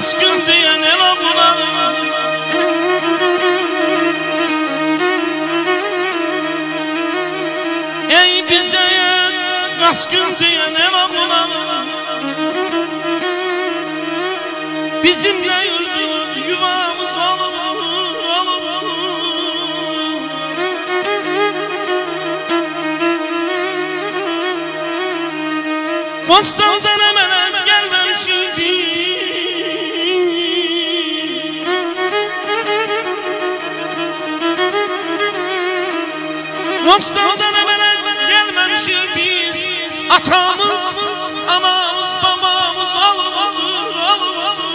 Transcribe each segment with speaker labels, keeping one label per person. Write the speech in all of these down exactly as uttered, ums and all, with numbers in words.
Speaker 1: Aşkın diyen el oğlan, ey bize aşkın diyen el oğlan, bizimle yurdumuz yuvamız alıp alıp Bostan'dan hemen gelmemişim ki Bostan'dan hemen gelmemişim biz atamız, anamız, babamız alıp alır, alıp alır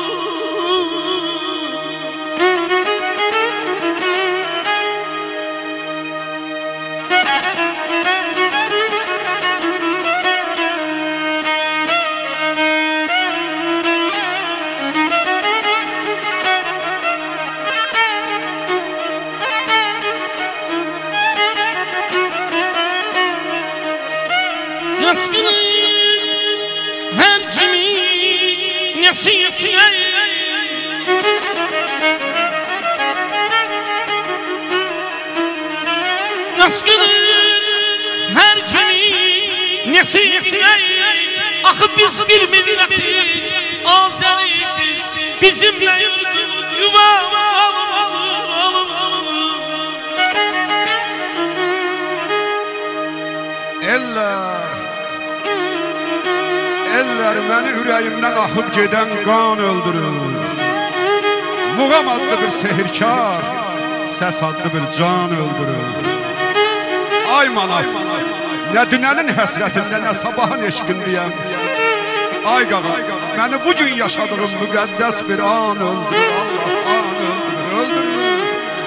Speaker 1: Aşkını her kimin nefsiyeti Aşkını her kimin nefsiyeti Akı biz bir milleti Azeri'yiz bizimle yurdumuz yuvamız alıp alır alıp alır
Speaker 2: Eller Eller məni ürəyimdən axıb gedən qan öldürür Muğam adlı bir sehirkar Səs adlı bir can öldürür Ay manaf Nə dünənin həsrətində nə sabahın eşqindiyəm Ay qağa Məni bugün yaşadığım müqəddəs bir an öldürür Allah an öldürür öldürür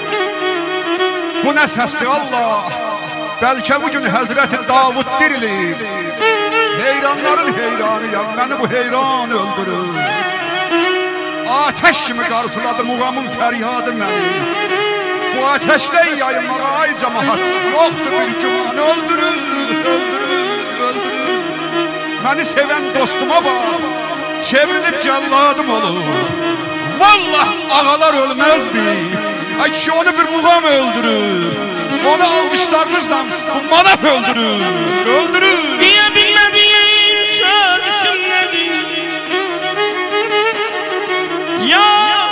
Speaker 2: Bu nə səsdir Allah Bəlkə bugün Həzrəti Davud dirilir Heyranların heyranıyam, beni bu heyran öldürür Ateş kimi qarşıladı muğamın fəryadı məni Bu ateşdən yayılmağa ay cəmaat Yoxdur bir güman, öldürür, öldürür, öldürür Məni sevən dostuma bax, çevrilib cəlladım olur Vallah ağalar ölməzdi Ay kişi onu bir muğam öldürür Onu almışlarınızla bu manaf öldürür, öldürür
Speaker 1: Diye bilmediğim sözüm nedir? Ya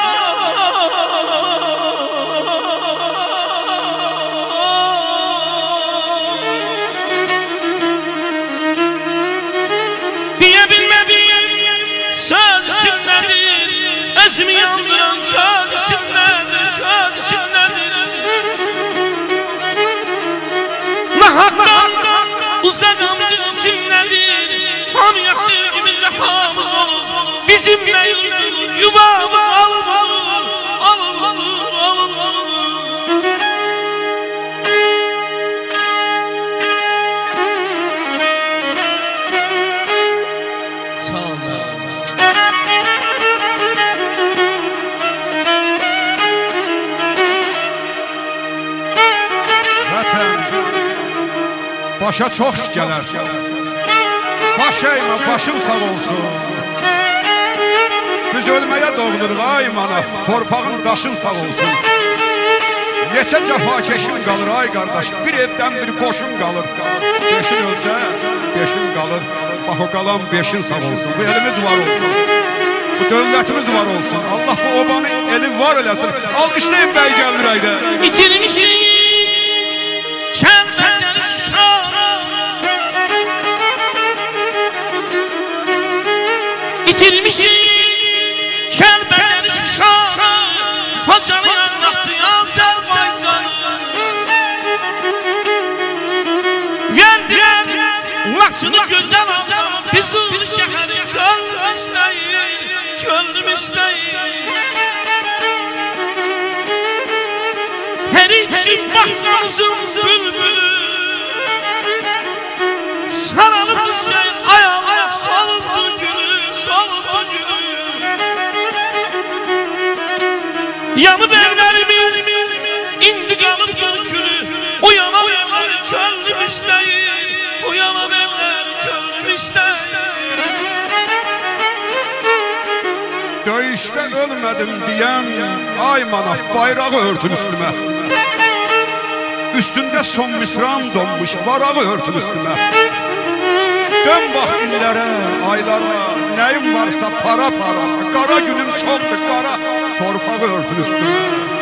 Speaker 1: Diye bilmediğim sözüm nedir? Özümü yandıran sözüm nedir? Sözüm nedir? Nahaktan uzakam için nedir? Ham yakşımız vefamız olur Bizimle yurdumuz yuvamız alıp alır Alıp alır, alıp alır Sağ ol
Speaker 2: Vətən Başa çox iş gələr Baş eymə, başın sağ olsun Biz ölməyə doğuluruq ay manaf Torpağın daşın sağ olsun Neçə cəfakeşin qalır ay qardaş Bir evdən bir qoşun qalır Beşin ölsə, beşin qalır Bax o qalan beşin sağ olsun Bu elimiz var olsun Bu dövlətimiz var olsun Allah bu obanı eli var eləsin Alqışlayın bəy gəlmir ayda
Speaker 1: Bitirmişik Kəlbəcəli Şuşanı Bitirmişik Kəlbəcəli Şuşanı Hocanı yanlattı Azərbaycanı Verdiler Laçını gözəl adam Füzuli şəhəri könlüm istəyir Könlüm istəyir Her için bahçamızın bülbülü Sarılıp düşen ayağına salındı gülü Salındı gülü Yanıp evlerimiz indi kalıp görkülü Uyanam evler könlüm istəyir Uyanam evler könlüm istəyir
Speaker 2: döyüşdə ölmədim deyən ay manaf bayrağı örtün üstümə. Üstündə son misram donmuş varağı örtün üstümə. Dön bax illərə, aylara, nəyim varsa para para. Qara günüm çoxdur qara, torpağı örtün üstümə.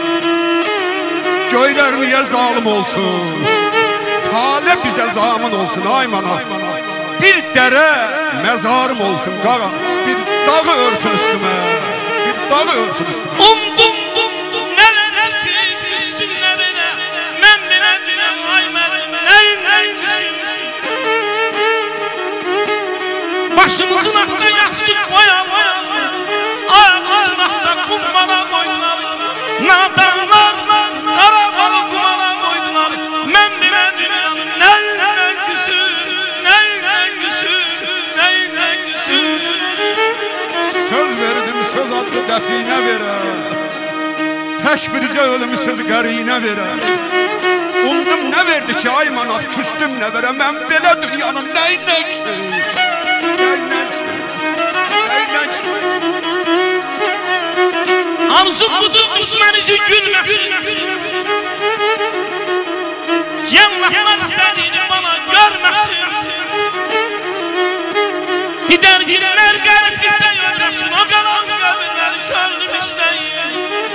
Speaker 2: Göylər niyə zalim olsun, tale bizə zamin olsun ay manaf. Bir dərə məzarım olsun qara, bir dağı örtün üstümə, bir dağı örtün üstümə.
Speaker 1: Umdum nələrə ki üstünə belə, mən belə dünən ay mənim nəyindən küsüm. Başımızın axta yaxsız qoyarlar, ayağımızın axta qummana qoydular. Nadanlar qarabalı qumana qoydular. Mən belə dünən nəyindən küsüm, nəyindən küsüm, nəyindən küsüm.
Speaker 2: Söz verdim söz adlı dəfinə verə, tək bircə ölümsüz qərinə verə. Umdum nə verdi ki ay manaf, küstüm nə verə. Mən belə dünyanın nəyindən küsüm, nəyindən küsüm, nəyindən küsüm.
Speaker 1: Arzum budur düşmenizi gülməsin, cəllatlar istədiyini bana görməsin. Gider günler gəlib bizdə yönləsin, o qalan qəbirləri könlüm istəyir.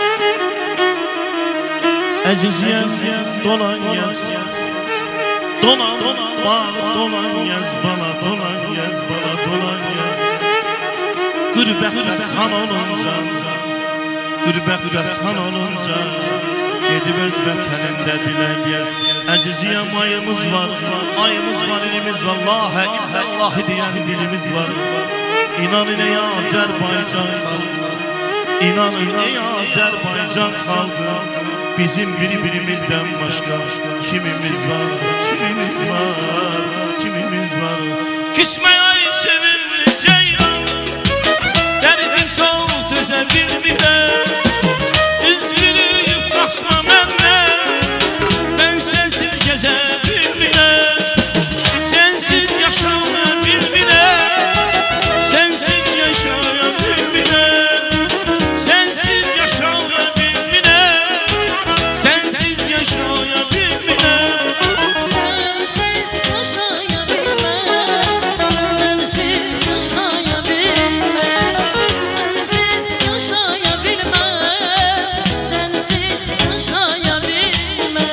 Speaker 1: Əziziyəm dolan yaz, dolan bağ dolan yaz bana, dolan yaz bana, dolan yaz. Qürbətdə xan olunca, qürbətdə xan olunca, gedib öz vətənində dilən yaz. Əziziyəm ayımız var, ayımız var, ilimiz var, Allahə illallahı deyən dilimiz var. İnanın ey Azərbaycan xalqı, inanın ey Azərbaycan xalqı, bizim bir-birimizdən başqa kimimiz var, kimimiz var, kimimiz var. Küsməyə ay sevimli ceylan, dərdim soğuk tözə bilmirəm. Üzgünüyüb qaçma məndən, mən sensiz gəzə bilmirəm. Sensiz yaşaya bilmirəm, sensiz yaşaya bilmirəm. Sensiz yaşaya bilmirəm, sensiz yaşaya bilmirəm.
Speaker 3: Sensiz yaşaya bilmem, sensiz yaşaya bilmem, sensiz yaşaya bilmem, sensiz yaşaya bilmem.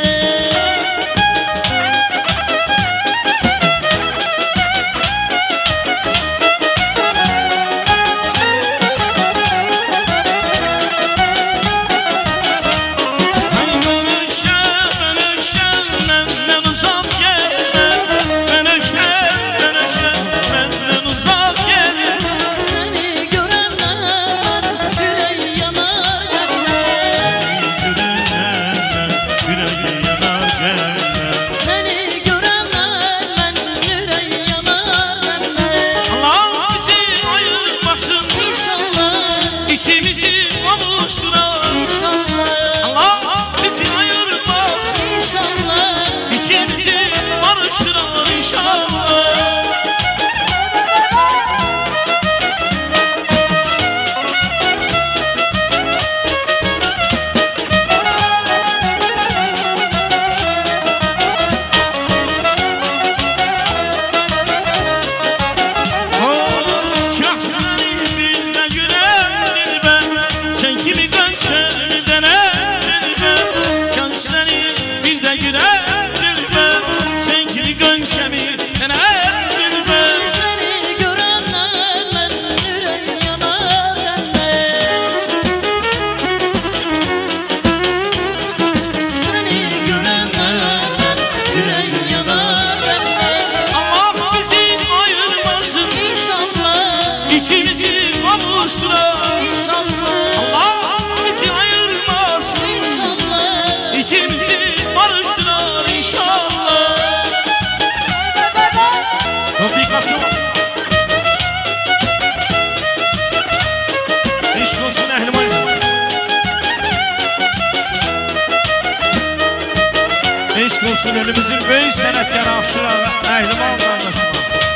Speaker 1: Ay bölüşəm, bölüşəm, məndən uzaq yerdə. Bölüşəm, bölüşəm, məndən uzaq yerdə.
Speaker 3: Seni görəndən ürək yanar qəmdən,
Speaker 1: Ürəyi yanar gəlmə.
Speaker 3: seni görəndən ürək yanar qəmdən.
Speaker 1: Allah bizi ayırmasın,
Speaker 3: İnşallah,
Speaker 1: ikimizi kavuşturar.
Speaker 3: inşallah,
Speaker 1: Allah bizi ayırmasın,
Speaker 3: inşallah.
Speaker 1: ikimizi barıştırar inşallah. Kah səni bir də görəm dilbər, sən kimi qönçəni dənəm dilbər. Kah səni bir də görəm dilbər, sən kimi qönçəmi dənəm dilbər.
Speaker 3: Seni görəndən mən ürək yanar qəmdən. Seni görəndən mən ürək yanar qəmdən.
Speaker 1: Allah bizi ayırmasın,
Speaker 3: İnşallah,
Speaker 1: ikimizi kavuşturar.
Speaker 3: inşallah,
Speaker 1: Allah bizi ayırmasın,
Speaker 3: inşallah.
Speaker 1: ikimizi barıştırar inşallah. Tevfik Asım. İşq olsun əhliman. İşq olsun elimizin böyük sənətkar Aşıq Əhliman qardaşıma.